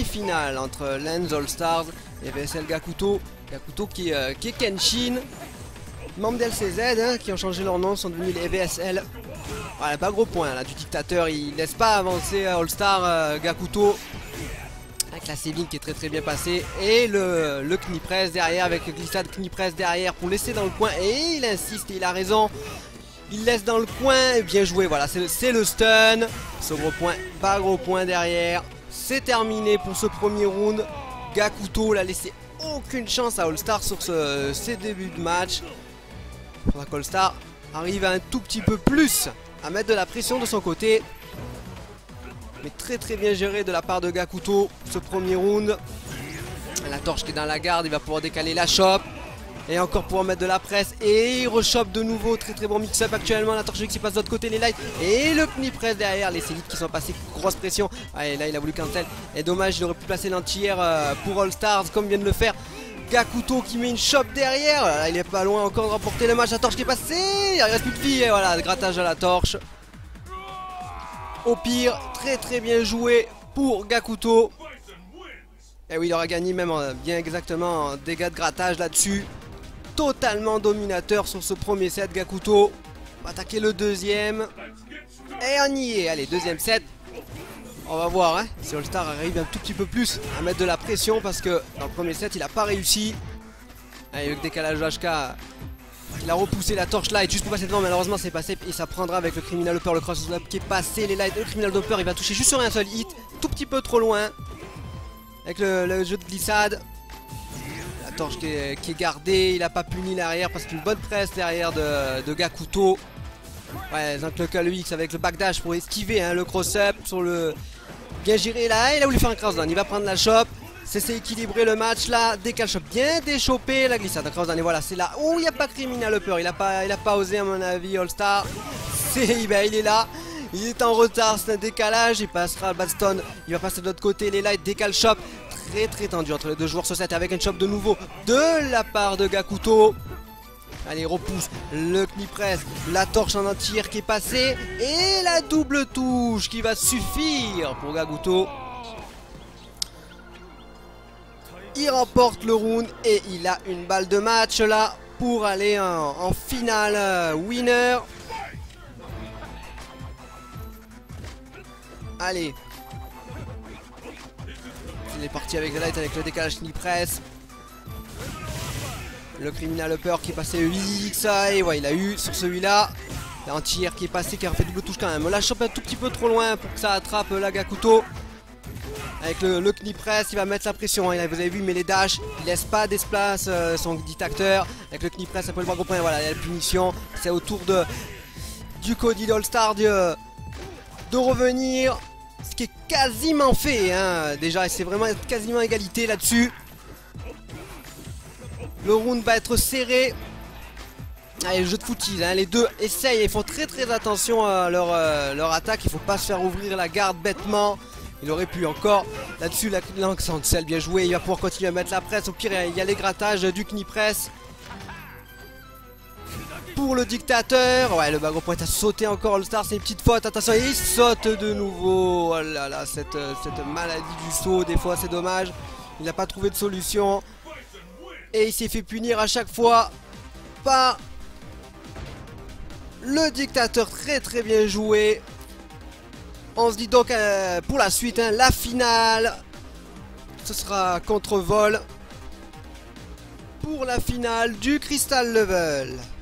demi-finale entre Lens All Stars et VSL Gakuto. Gakuto qui est Kenshin, membres d'LCZ hein, qui ont changé leur nom, sont devenus les VSL. Voilà, pas gros point là du dictateur, il laisse pas avancer All Star Gakuto. Avec la saving qui est très bien passée. Et le knie press derrière avec le glissade knie press derrière pour laisser dans le coin. Et il insiste et il a raison. Il laisse dans le coin. Et bien joué, voilà, c'est le stun. Ce gros point, pas gros point derrière. C'est terminé pour ce premier round. Gakuto l'a laissé aucune chance à All Star sur ses débuts de match. Il faudra qu'All Star arrive un tout petit peu plus à mettre de la pression de son côté. Mais très bien géré de la part de Gakuto ce premier round. La torche qui est dans la garde, il va pouvoir décaler la chope. Et encore pouvoir mettre de la presse. Et il rechoppe de nouveau, très bon mix-up actuellement. La torche qui passe de l'autre côté, les lights. Et le knie press derrière, les élites qui sont passés, grosse pression. Allez, là il a voulu cancel. Et dommage, il aurait pu placer l'anti-air pour All Stars comme vient de le faire Gakuto qui met une chope derrière. Là, il est pas loin encore de remporter le match. La torche qui est passée, il reste plus de filles. Et voilà, grattage à la torche. Au pire, très bien joué pour Gakuto. Et oui, il aura gagné même bien exactement en dégâts de grattage là-dessus. Totalement dominateur sur ce premier set, Gakuto. On va attaquer le deuxième. Et on y est. Allez, deuxième set. On va voir hein, si All Star arrive un tout petit peu plus à mettre de la pression parce que dans le premier set, il n'a pas réussi. Allez, le décalage HK. Il a repoussé la torche light juste pour passer devant, malheureusement c'est passé et ça prendra avec le Criminal Hopper, le cross qui est passé, les lights, le Criminal Hopper il va toucher juste sur un seul hit, tout petit peu trop loin avec le jeu de glissade. La torche qui est gardée, il n'a pas puni l'arrière parce qu'une bonne presse derrière de Gakuto. Ouais, le X avec le backdash pour esquiver hein, le cross-up sur le... Bien géré là, il a voulu faire un cross-down, il va prendre la chope. C'est équilibrer le match là, décale shop bien déchopé, la glissade, et voilà, c'est là où il n'y a pas Criminal Hopper, il a pas osé à mon avis All Star. Ben, il est là, il est en retard, c'est un décalage, il passera le Badstone, il va passer de l'autre côté, les lights, décale shop, très tendu entre les deux joueurs sur 7 avec un shop de nouveau de la part de Gakuto. Allez, repousse, le knie press, la torche en entière qui est passée et la double touche qui va suffire pour Gakuto. Il remporte le round et il a une balle de match là pour aller en finale winner. Allez. Il est parti avec le light avec le décalage knee press. Le Criminal Hopper qui est passé 8x et ouais, il a eu sur celui-là. L'anti-air qui est passé, qui a fait double touche quand même. La chope un tout petit peu trop loin pour que ça attrape la Gakuto. Avec le knie press, il va mettre la pression. Hein. Vous avez vu, il met les dash. Il laisse pas d'espace son dictateur. Avec le knie press, un peu le bras gros point. Voilà, il y a la punition. C'est au tour du Cody d'All Star de revenir. Ce qui est quasiment fait. Hein. Déjà, c'est vraiment quasiment égalité là-dessus. Le round va être serré. Allez, le jeu de footise. Hein. Les deux essayent. Ils font très attention à leur attaque. Il faut pas se faire ouvrir la garde bêtement. Il aurait pu encore là-dessus la Cancel, bien joué, il va pouvoir continuer à mettre la presse. Au pire il y a les grattages du knie press pour le dictateur. Ouais, le bagro point a sauté encore All Star, c'est une petite faute, attention, il saute de nouveau. Oh là là, cette maladie du saut, des fois c'est dommage. Il n'a pas trouvé de solution. Et il s'est fait punir à chaque fois par le dictateur, très bien joué. On se dit donc pour la suite, hein, la finale, ce sera contre Vol pour la finale du Crystal Level.